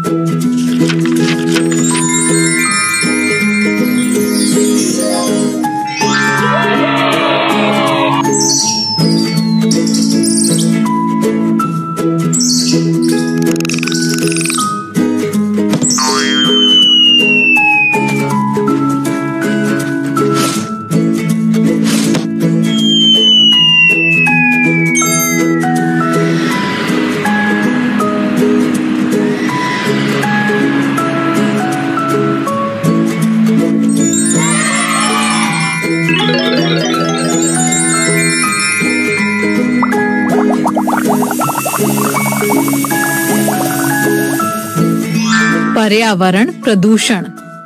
पर्यावरण प्रदूषण।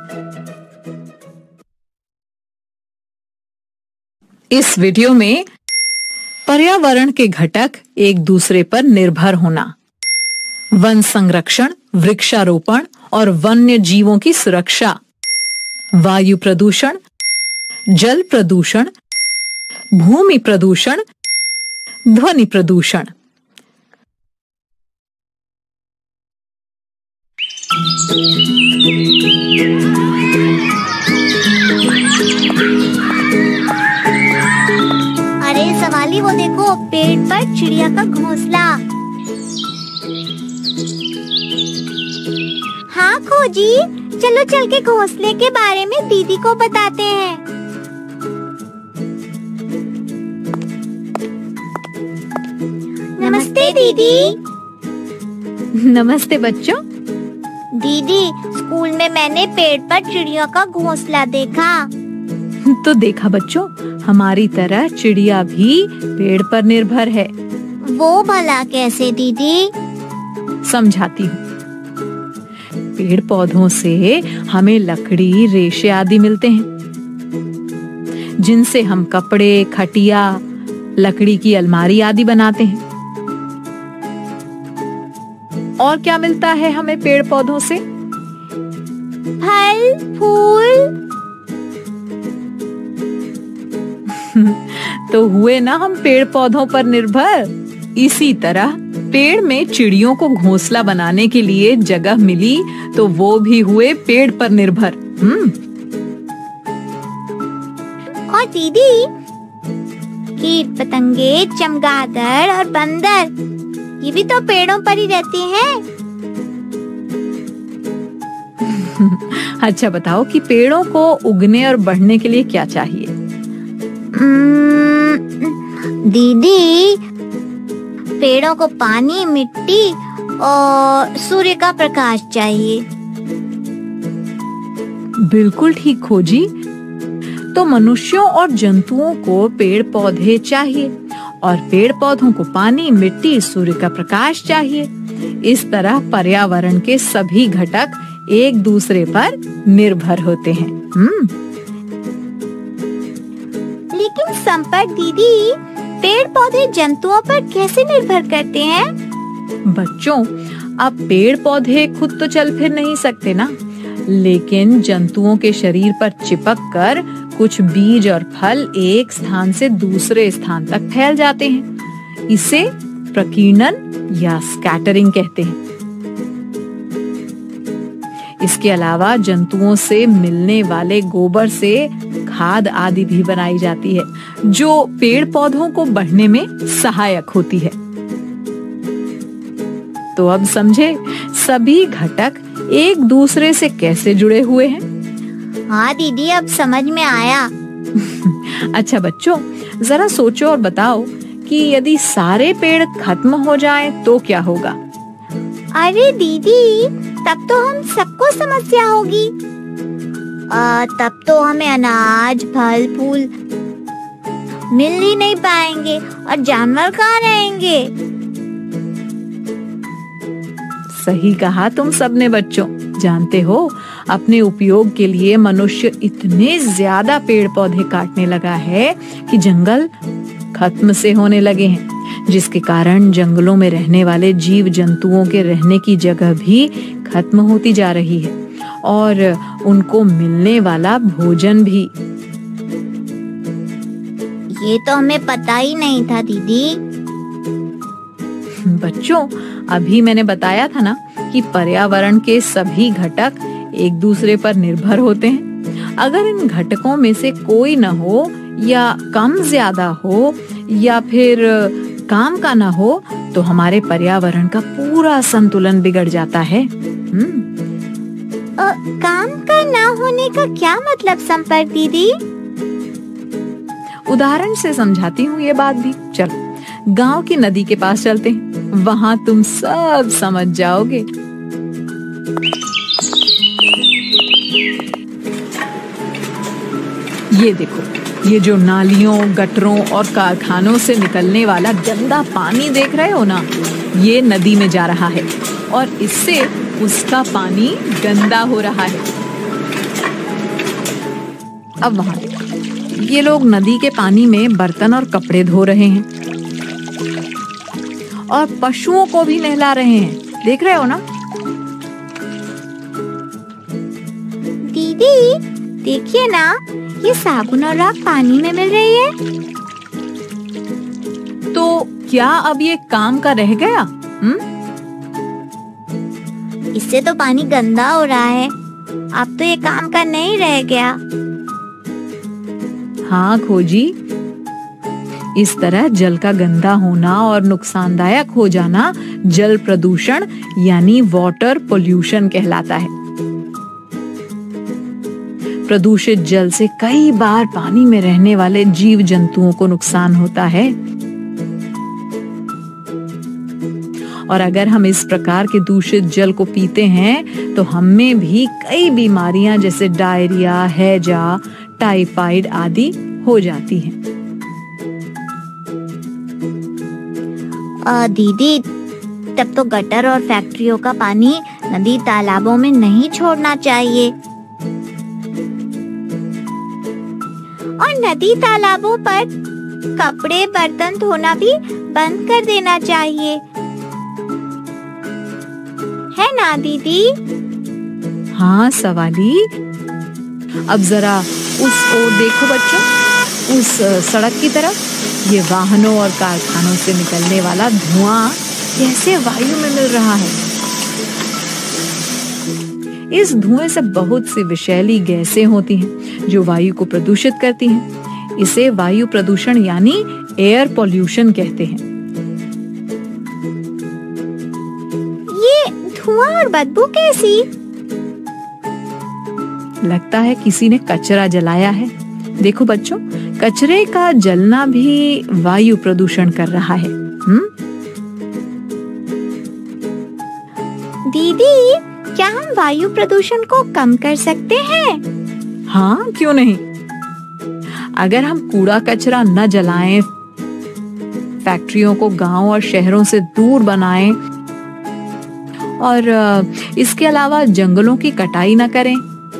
इस वीडियो में पर्यावरण के घटक एक दूसरे पर निर्भर होना, वन संरक्षण, वृक्षारोपण और वन्य जीवों की सुरक्षा, वायु प्रदूषण, जल प्रदूषण, भूमि प्रदूषण, ध्वनि प्रदूषण। अरे सवाली, वो देखो पेड़ पर चिड़िया का घोंसला। हाँ खोजी, चलो चल के घोंसले के बारे में दीदी को बताते हैं। नमस्ते दीदी। नमस्ते बच्चों। दीदी, स्कूल में मैंने पेड़ पर चिड़िया का घोंसला देखा। तो देखा बच्चों, हमारी तरह चिड़िया भी पेड़ पर निर्भर है। वो भला कैसे दीदी? समझाती हूँ। पेड़ पौधों से हमें लकड़ी, रेशे आदि मिलते हैं, जिनसे हम कपड़े, खटिया, लकड़ी की अलमारी आदि बनाते हैं। और क्या मिलता है हमें पेड़ पौधों से? फल, फूल। तो हुए ना हम पेड़ पौधों पर निर्भर। इसी तरह पेड़ में चिड़ियों को घोंसला बनाने के लिए जगह मिली, तो वो भी हुए पेड़ पर निर्भर। और दीदी, कीट पतंगे, चमगादड़ और बंदर, ये भी तो पेड़ों पर ही रहते हैं। अच्छा बताओ कि पेड़ों को उगने और बढ़ने के लिए क्या चाहिए? दीदी, पेड़ों को पानी, मिट्टी और सूर्य का प्रकाश चाहिए। बिल्कुल ठीक खोजी। तो मनुष्यों और जंतुओं को पेड़ पौधे चाहिए और पेड़ पौधों को पानी, मिट्टी, सूर्य का प्रकाश चाहिए। इस तरह पर्यावरण के सभी घटक एक दूसरे पर निर्भर होते हैं। लेकिन संपर्क दीदी, पेड़ पौधे जंतुओं पर कैसे निर्भर करते हैं? बच्चों, अब पेड़ पौधे खुद तो चल फिर नहीं सकते ना, लेकिन जंतुओं के शरीर पर चिपक कर कुछ बीज और फल एक स्थान से दूसरे स्थान तक फैल जाते हैं। इसे प्रकीर्णन या स्कैटरिंग कहते हैं। इसके अलावा जंतुओं से मिलने वाले गोबर से खाद आदि भी बनाई जाती है, जो पेड़ पौधों को बढ़ने में सहायक होती है। तो अब समझे सभी घटक एक दूसरे से कैसे जुड़े हुए हैं? हाँ दीदी, अब समझ में आया। अच्छा बच्चों, जरा सोचो और बताओ कि यदि सारे पेड़ खत्म हो जाएं तो क्या होगा? अरे दीदी, तब तो हम सबको समस्या होगी। तब तो हमें अनाज, फल, फूल मिल ही नहीं पाएंगे और जानवर कहाँ रहेंगे? सही कहा तुम सबने बच्चों। जानते हो, अपने उपयोग के लिए मनुष्य इतने ज्यादा पेड़ पौधे काटने लगा है कि जंगल खत्म से होने लगे हैं, जिसके कारण जंगलों में रहने वाले जीव जंतुओं के रहने की जगह भी खत्म होती जा रही है और उनको मिलने वाला भोजन भी। ये तो हमें पता ही नहीं था दीदी। बच्चों, अभी मैंने बताया था ना कि पर्यावरण के सभी घटक एक दूसरे पर निर्भर होते हैं। अगर इन घटकों में से कोई न हो या कम ज्यादा हो या फिर काम का ना हो तो हमारे पर्यावरण का पूरा संतुलन बिगड़ जाता है। काम का ना होने का क्या मतलब संपर्क दीदी? उदाहरण से समझाती हूँ ये बात भी। चलो गांव की नदी के पास चलते हैं, वहां तुम सब समझ जाओगे। ये देखो, ये जो नालियों, गटरों और कारखानों से निकलने वाला गंदा पानी देख रहे हो ना, ये नदी में जा रहा है और इससे उसका पानी गंदा हो रहा है। अब वहां देखो, ये लोग नदी के पानी में बर्तन और कपड़े धो रहे हैं और पशुओं को भी नहला रहे हैं। देख रहे हो ना? दीदी देखिए ना, ये साबुन और राख पानी में मिल रही है। तो क्या अब ये काम का रह गया? इससे तो पानी गंदा हो रहा है। अब तो ये काम का नहीं रह गया। हाँ खोजी, इस तरह जल का गंदा होना और नुकसानदायक हो जाना जल प्रदूषण यानी वाटर पोल्यूशन कहलाता है। प्रदूषित जल से कई बार पानी में रहने वाले जीव जंतुओं को नुकसान होता है और अगर हम इस प्रकार के दूषित जल को पीते हैं तो हमें भी कई बीमारियां जैसे डायरिया, हैजा, टाइफाइड आदि हो जाती हैं। दीदी तब तो गटर और फैक्ट्रियों का पानी नदी तालाबों में नहीं छोड़ना चाहिए और नदी तालाबों पर कपड़े बर्तन धोना भी बंद कर देना चाहिए, है ना दीदी? हाँ सवाली, अब जरा उस ओर देखो बच्चों, उस सड़क की तरफ। ये वाहनों और कारखानों से निकलने वाला धुआं कैसे वायु में मिल रहा है। इस धुएं से बहुत सी विषैली गैसें होती हैं जो वायु को प्रदूषित करती हैं। इसे वायु प्रदूषण यानी एयर पॉल्यूशन कहते हैं। ये धुआं और बदबू कैसी? लगता है किसी ने कचरा जलाया है। देखो बच्चों, कचरे का जलना भी वायु प्रदूषण कर रहा है। दीदी, क्या हम वायु प्रदूषण को कम कर सकते हैं? हाँ, क्यों नहीं। अगर हम कूड़ा कचरा न जलाएं, फैक्ट्रियों को गांव और शहरों से दूर बनाएं और इसके अलावा जंगलों की कटाई न करें,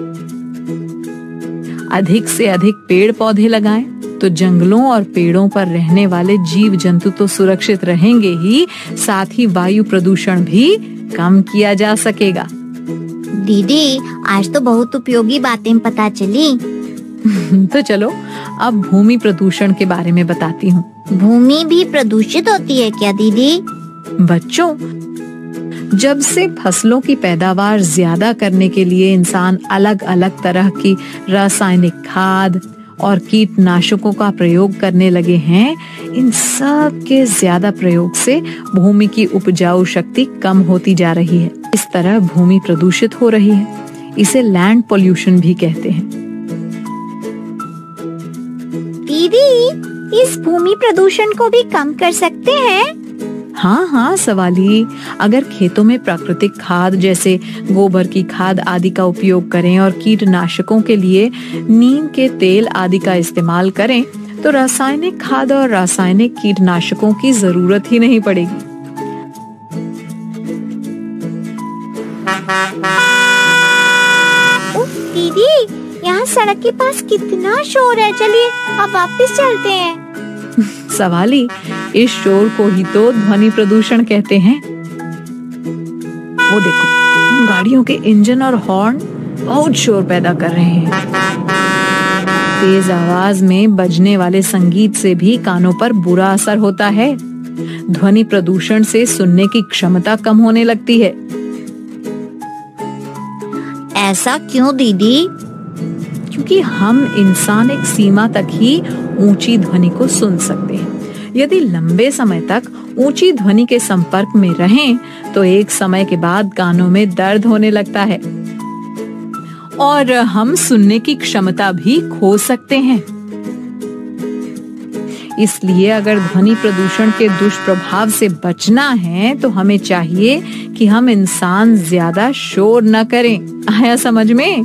अधिक से अधिक पेड़ पौधे लगाएं, तो जंगलों और पेड़ों पर रहने वाले जीव जंतु तो सुरक्षित रहेंगे ही, साथ ही वायु प्रदूषण भी कम किया जा सकेगा। दीदी, आज तो बहुत उपयोगी बातें पता चली। तो चलो अब भूमि प्रदूषण के बारे में बताती हूँ। भूमि भी प्रदूषित होती है क्या दीदी? बच्चों, जब से फसलों की पैदावार ज्यादा करने के लिए इंसान अलग अलग तरह की रासायनिक खाद और कीटनाशकों का प्रयोग करने लगे हैं, इन सब के ज्यादा प्रयोग से भूमि की उपजाऊ शक्ति कम होती जा रही है। इस तरह भूमि प्रदूषित हो रही है। इसे लैंड पोल्यूशन भी कहते हैं। दीदी, इस भूमि प्रदूषण को भी कम कर सकते हैं? हाँ सवाली, अगर खेतों में प्राकृतिक खाद जैसे गोबर की खाद आदि का उपयोग करें और कीटनाशकों के लिए नीम के तेल आदि का इस्तेमाल करें तो रासायनिक खाद और रासायनिक कीटनाशकों की जरूरत ही नहीं पड़ेगी। दीदी, यहाँ सड़क के पास कितना शोर है। चलिए अब वापस चलते हैं। सवाली, इस शोर को ही तो ध्वनि प्रदूषण कहते हैं। वो देखो, गाड़ियों के इंजन और हॉर्न बहुत शोर पैदा कर रहे हैं। तेज आवाज में बजने वाले संगीत से भी कानों पर बुरा असर होता है। ध्वनि प्रदूषण से सुनने की क्षमता कम होने लगती है। ऐसा क्यों दीदी? क्योंकि हम इंसान एक सीमा तक ही ऊंची ध्वनि को सुन सकते हैं। यदि लंबे समय तक ऊंची ध्वनि के संपर्क में रहें, तो एक समय के बाद कानों में दर्द होने लगता है और हम सुनने की क्षमता भी खो सकते हैं। इसलिए अगर ध्वनि प्रदूषण के दुष्प्रभाव से बचना है, तो हमें चाहिए कि हम इंसान ज्यादा शोर न करें। आया समझ में?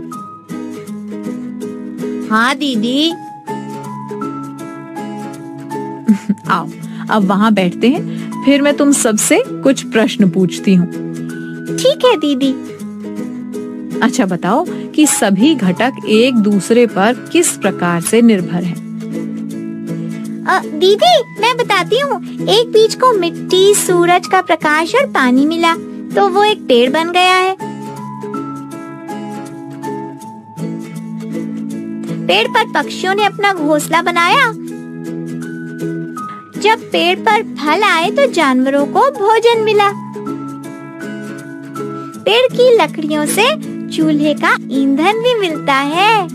हाँ दीदी। आओ अब वहाँ बैठते हैं, फिर मैं तुम सबसे कुछ प्रश्न पूछती हूँ। ठीक है दीदी। अच्छा बताओ कि सभी घटक एक दूसरे पर किस प्रकार से निर्भर हैं? दीदी मैं बताती हूँ। एक बीज को मिट्टी, सूरज का प्रकाश और पानी मिला तो वो एक पेड़ बन गया है। पेड़ पर पक्षियों ने अपना घोंसला बनाया। जब पेड़ पर फल आए तो जानवरों को भोजन मिला। पेड़ की लकड़ियों से चूल्हे का ईंधन भी मिलता है।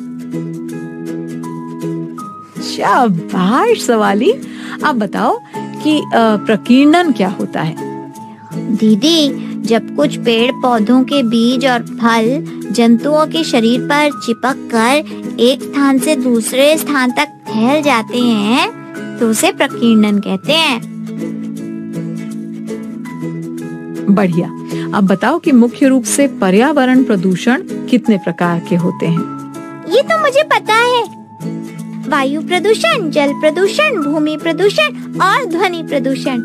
शाबाश सवाली। अब बताओ कि प्रकीर्णन क्या होता है? दीदी, जब कुछ पेड़ पौधों के बीज और फल जंतुओं के शरीर पर चिपक कर एक स्थान से दूसरे स्थान तक फैल जाते हैं तो उसे प्रकीर्णन कहते हैं। बढ़िया। अब बताओ कि मुख्य रूप से पर्यावरण प्रदूषण कितने प्रकार के होते हैं? ये तो मुझे पता है। वायु प्रदूषण, जल प्रदूषण, भूमि प्रदूषण और ध्वनि प्रदूषण।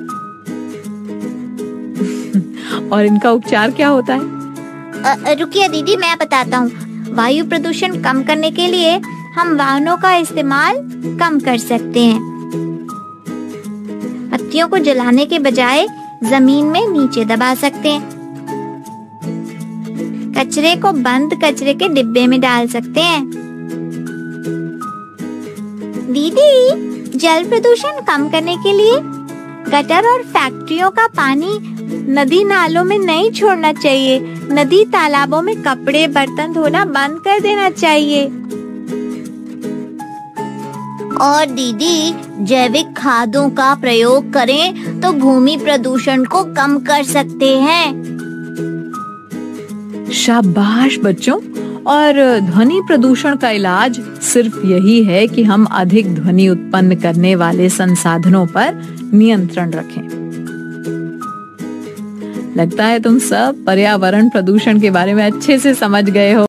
और इनका उपचार क्या होता है? रुकिए दीदी, मैं बताता हूँ। वायु प्रदूषण कम करने के लिए हम वाहनों का इस्तेमाल कम कर सकते हैं। पत्तियों को जलाने के बजाय जमीन में नीचे दबा सकते हैं। कचरे को बंद कचरे के डिब्बे में डाल सकते हैं। दीदी, जल प्रदूषण कम करने के लिए गटर और फैक्ट्रियों का पानी नदी नालों में नहीं छोड़ना चाहिए। नदी तालाबों में कपड़े बर्तन धोना बंद कर देना चाहिए। और दीदी, जैविक खादों का प्रयोग करें तो भूमि प्रदूषण को कम कर सकते हैं। शाबाश बच्चों। और ध्वनि प्रदूषण का इलाज सिर्फ यही है कि हम अधिक ध्वनि उत्पन्न करने वाले संसाधनों पर नियंत्रण रखें। लगता है तुम सब पर्यावरण प्रदूषण के बारे में अच्छे से समझ गए हो।